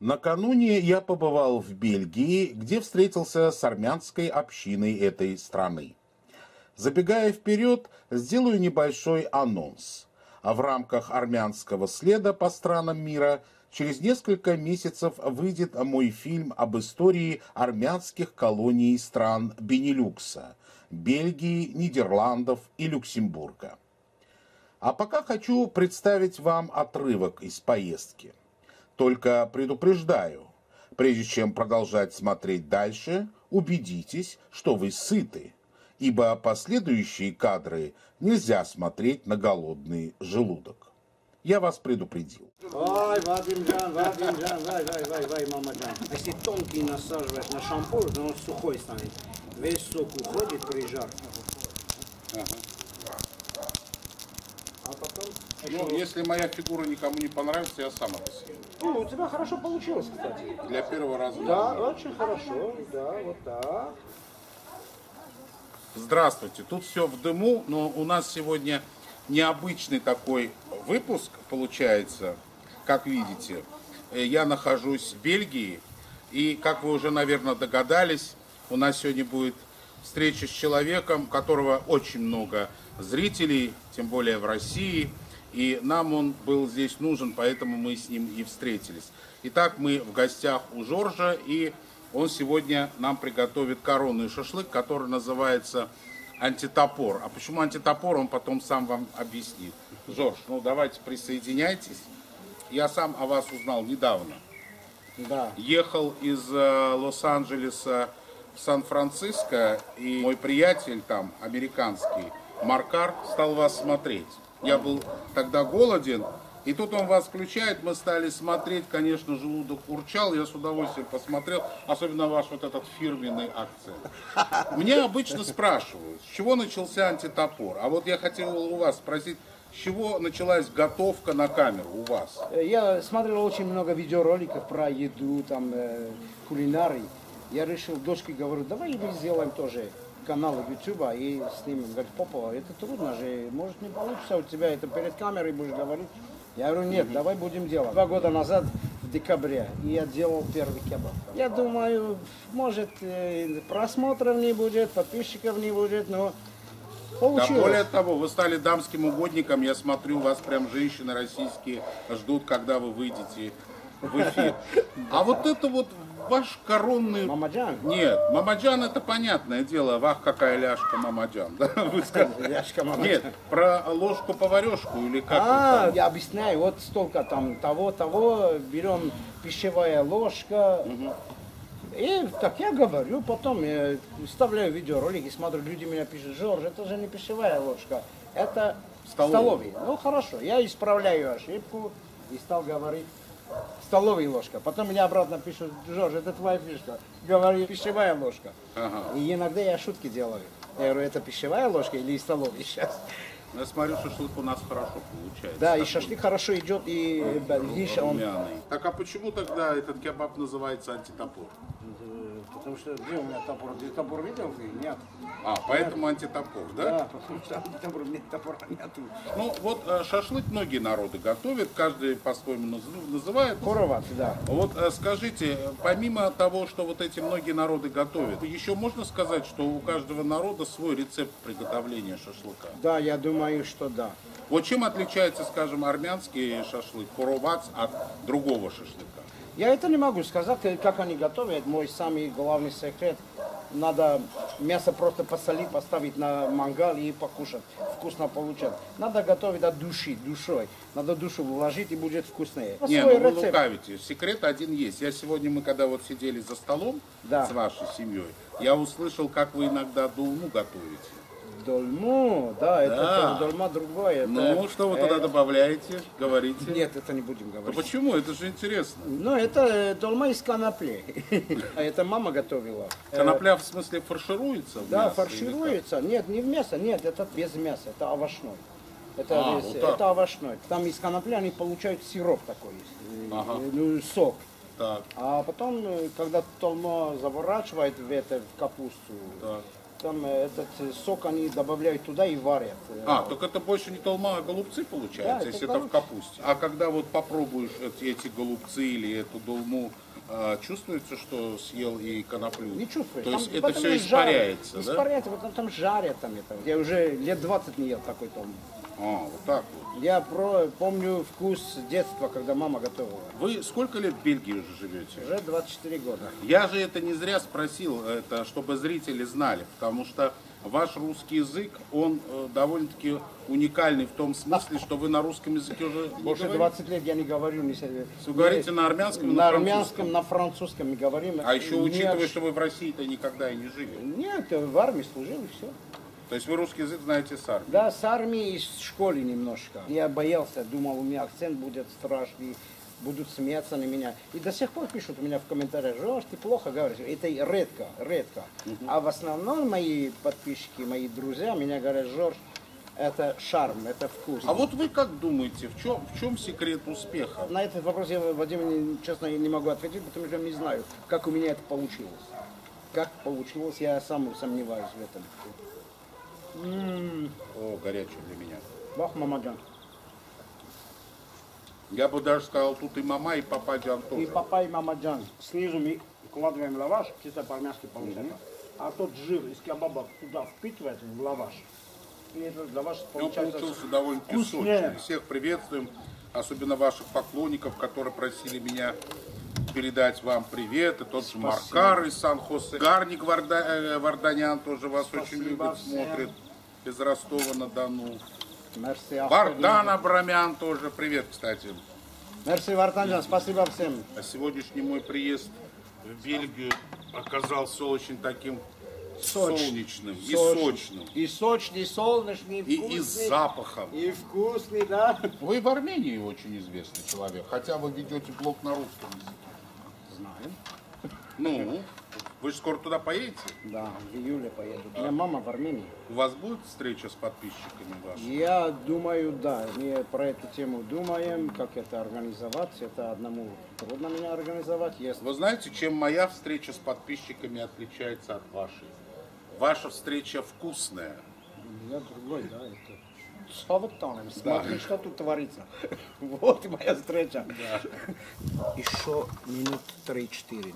Накануне я побывал в Бельгии, где встретился с армянской общиной этой страны. Забегая вперед, сделаю небольшой анонс. А в рамках армянского следа по странам мира через несколько месяцев выйдет мой фильм об истории армянских колоний стран Бенилюкса – Бельгии, Нидерландов и Люксембурга. А пока хочу представить вам отрывок из поездки. Только предупреждаю, прежде чем продолжать смотреть дальше, убедитесь, что вы сыты, ибо последующие кадры нельзя смотреть на голодный желудок. Я вас предупредил. Ой, Вадимджан, вай, мамаджан. Если тонкий насаживать на шампур, то он сухой станет. Весь сок уходит при жарке. А потом... Ну, если моя фигура никому не понравится, я сам это съем. Ну, у тебя хорошо получилось, кстати. Для первого раза. Да, очень хорошо, да, вот так. Здравствуйте, тут все в дыму, но у нас сегодня необычный такой выпуск получается. Как видите, я нахожусь в Бельгии, и, как вы уже, наверное, догадались, у нас сегодня будет встреча с человеком, у которого очень много зрителей, тем более в России, и нам он был здесь нужен, поэтому мы с ним и встретились. Итак, мы в гостях у Жоржа, и он сегодня нам приготовит коронный шашлык, который называется антитопор. А почему антитопор, он потом сам вам объяснит. Жорж, ну давайте присоединяйтесь. Я сам о вас узнал недавно. Да. Ехал из Лос-Анджелеса в Сан-Франциско, и мой приятель там, американский, Маркар, стал вас смотреть. Я был тогда голоден, и тут он вас включает, мы стали смотреть, конечно, желудок урчал, я с удовольствием посмотрел, особенно ваш вот этот фирменный акцент. Меня обычно спрашивают, с чего начался антитопор, а вот я хотел у вас спросить, с чего началась готовка на камеру у вас? Я смотрел очень много видеороликов про еду, там, кулинарий. Я решил, дочке говорю, давай мы сделаем тоже канал YouTube и снимем. Говорит, папа, это трудно же, может не получится у тебя, это перед камерой будешь говорить. Я говорю, нет, давай будем делать. 2 года назад, в декабре, я делал первый кебаб. Я думаю, может, просмотров не будет, подписчиков не будет, но получилось. Да, более того, вы стали дамским угодником, я смотрю, вас прям женщины российские ждут, когда вы выйдете в эфир. А вот это вот ваш коронный... Мамаджан? Нет, Мамаджан это понятное дело. Вах, какая ляжка Мамаджан. Да? Вы сказали. Ляжка Мамаджан. Нет, про ложку-поварешку или как? Я объясняю, вот столько там того, берем пищевая ложка. И так я говорю, потом я вставляю видеоролики, смотрю, люди меня пишут, Жорж, это же не пищевая ложка, это столовая. Ну хорошо, я исправляю ошибку и стал говорить столовая ложка. Потом меня обратно пишут, Жорж, это твоя фишка. Говорю, пищевая ложка. И иногда я шутки делаю. Я говорю, это пищевая ложка или столовая сейчас? Я смотрю, шашлык у нас хорошо получается. Да, и шашлык хорошо идет, и видишь, он... Так а почему тогда этот кебаб называется антитопор? Потому что где у меня топор? Ты топор видел? Нет. А, поэтому антитопор, да? Да, потому что антитопор, нет, топора нету. Ну вот шашлык многие народы готовят, каждый по-своему называет. Короват, да. Вот скажите, помимо того, что вот эти многие народы готовят, еще можно сказать, что у каждого народа свой рецепт приготовления шашлыка? Да, я думаю, что да. Вот чем отличается, скажем, армянский шашлык, коровац, от другого шашлыка? Я это не могу сказать, как они готовят. Мой самый главный секрет. Надо мясо просто посолить, поставить на мангал и покушать. Вкусно получать. Надо готовить от души, душой. Надо душу вложить и будет вкуснее. Не, ну вы лукавите. Секрет один есть. Я сегодня, мы когда вот сидели за столом с вашей семьей, я услышал, как вы иногда долму готовите. Дольму, да, это дольма другое. Ну, что вы туда добавляете, говорите? Нет, это не будем говорить. Ну почему? Это же интересно. Ну, это долма из конопли. Это мама готовила. Конопля в смысле фаршируется? Да, фаршируется. Нет, не в мясо, нет, это без мяса, это овощной. Это овощной. Там из конопли они получают сироп такой, ну, сок. Так. А потом, когда долма заворачивает в капусту, там этот сок они добавляют туда и варят. Так это больше не толма, а голубцы получается, Да, если это это в капусте. А когда вот попробуешь эти голубцы или эту долму, чувствуется, что съел и коноплю? Не чувствуешь. То есть Там это потому все что испаряется, жарят. да? Испаряется, потому там жарят там это. Я уже лет 20 не ел такой том. Вот так вот. Я помню вкус детства, когда мама готовила. Вы сколько лет в Бельгии уже живете? Уже 24 года. Я же это не зря спросил, это чтобы зрители знали, потому что ваш русский язык, он довольно-таки уникальный в том смысле, что вы на русском языке уже не Больше говорите. 20 лет я не говорю. Вы говорите на армянском и на на армянском, французском. на французском мы говорим. А еще Не учитывая, аж- что вы в России-то никогда и не жили. Нет, в армии служил и все. То есть вы русский язык знаете с армии. Да, с армии и с школы немножко. Я боялся, думал, у меня акцент будет страшный, будут смеяться на меня. И до сих пор пишут у меня в комментариях: Жорж, ты плохо говоришь. Это редко, редко. А в основном мои подписчики, мои друзья меня говорят: Жорж, это шарм, это вкус. А вот вы как думаете, в чем секрет успеха? На этот вопрос я, Вадим, честно, не могу ответить, потому что не знаю, как у меня это получилось. Как получилось, я сам сомневаюсь в этом. О, горячий для меня. Бах, мамаджан. Я бы даже сказал, тут и мама, и папа Джан И тоже. папа, и мамаджан. Снизу мы вкладываем лаваш, чисто по-армянски получается. А тот жир из кебаба туда впитывается в лаваш. И этот лаваш Он получается получился довольно-таки вкуснее. сочный. Всех приветствуем, особенно ваших поклонников, которые просили меня передать вам привет. И тот же Маркар из Сан-Хосе. Гарник Варданян тоже вас очень любит, всем. смотрит. Из Ростова-на-Дону. Мерси, Вардан Абрамян тоже. Привет, кстати. Мерси, Вартанджан, спасибо всем. А сегодняшний мой приезд в Бельгию оказался очень таким солнечным и сочным. И сочный, солнечный, и И с вкусный. запахом. И вкусный, да? Вы в Армении очень известный человек, хотя вы ведете блог на русском языке. Знаю. Ну, вы же скоро туда поедете? Да, в июле поеду. У меня мама в Армении. У вас будет встреча с подписчиками вашими? Я думаю, да. Мы про эту тему думаем, как это организовать. Это одному трудно меня организовать. Если... Вы знаете, чем моя встреча с подписчиками отличается от вашей? Ваша встреча вкусная. Я другой, да, это. Смотри, что тут творится. Вот и моя встреча. Еще минут 3-4.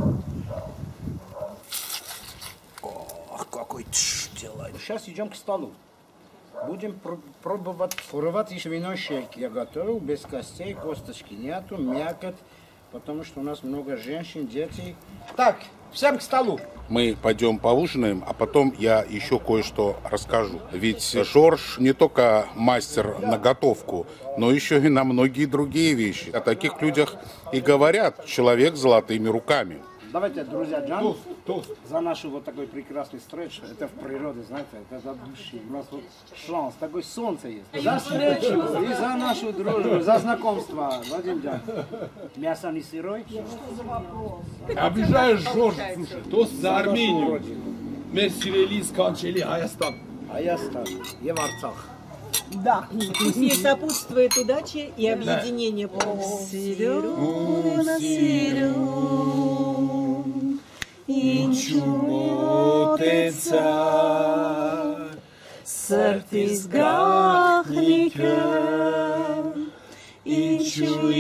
Ох, какой делает. Сейчас идем к столу. Будем пробовать еще вино шейки. Я готовил, без костей, косточки нету, мякоть, потому что у нас много женщин, детей. Так, всем к столу. Мы пойдем поужинаем, а потом я еще кое-что расскажу. Ведь Жорж не только мастер на готовку, но еще и на многие другие вещи. О таких людях и говорят: человек с золотыми руками. Давайте, друзья, Джан, за наш вот такой прекрасный встречу. Это в природе, знаете, это за души. У нас вот шанс, такое солнце есть. За встречу и за нашу дружбу, за знакомство. Вадим Джан. Мясо не сырой? Обижаешь Жоржа, слушай, тост за Армению. Мерсивели, Сканчели, Аястан. А я стал. Я в Арцах. Да, пусть ей сопутствует удача и объединение Սրտիս գախնիկը ինչու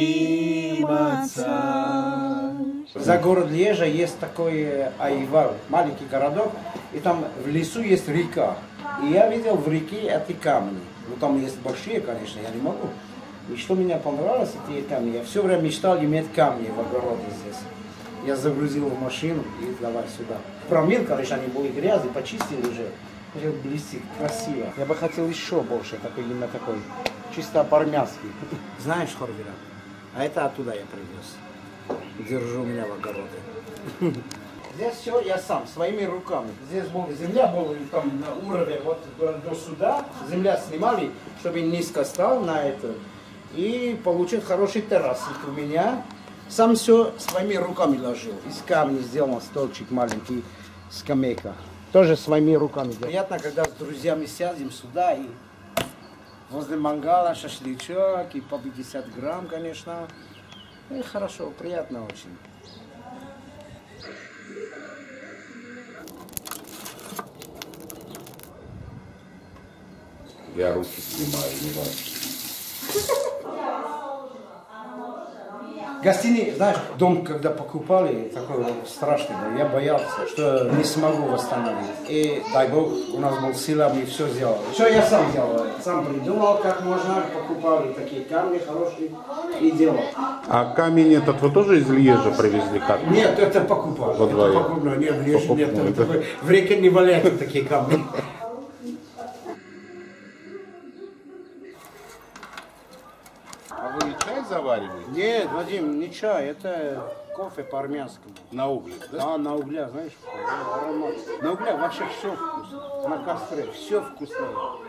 իմացար За город Лежа есть такой Айвар, маленький городок, и там в лесу есть река. И я видел в реке эти камни. Ну там есть большие, конечно, я не могу. И что мне понравилось, эти камни, я все время мечтал иметь камни в огороде здесь. Я загрузил в машину и давай сюда. Промыл, конечно, они были грязные, почистил уже. Уже блестит, красиво. Я бы хотел еще больше, такой, именно такой, чисто по-армянски. Знаешь, Хорвира, а это оттуда я привез. Держу меня в огороде. Здесь все я сам, своими руками. Здесь земля была там на уровне вот до сюда. Земля снимали, чтобы низко стал на это. И получить хороший террасик у меня. Сам все своими руками ложил. Из камня сделал столчик маленький, скамейка. Тоже своими руками. Приятно, когда с друзьями сядем сюда и возле мангала шашлычок и по 50 грамм, конечно. И хорошо, приятно очень. Я руки снимаю, не важно. Гостиница, знаешь, дом, когда покупали, такой страшный был, я боялся, что не смогу восстановить. И, дай бог, у нас был сила, мы все сделали. Все я сам делал, сам придумал, как можно, покупали такие камни хорошие и делал. А камень этот вы тоже из Льежа привезли? Как? Нет, это покупали. Во дворе. Это покупно, нет, в Льеже нет, Покупно, это да. в реке не валяются такие камни. А вы чай завариваете? Нет, Вадим, не чай, это кофе по-армянскому. На углях, да? Да, на углях, знаешь, аромат. На углях вообще все вкусно. На костре все вкусное.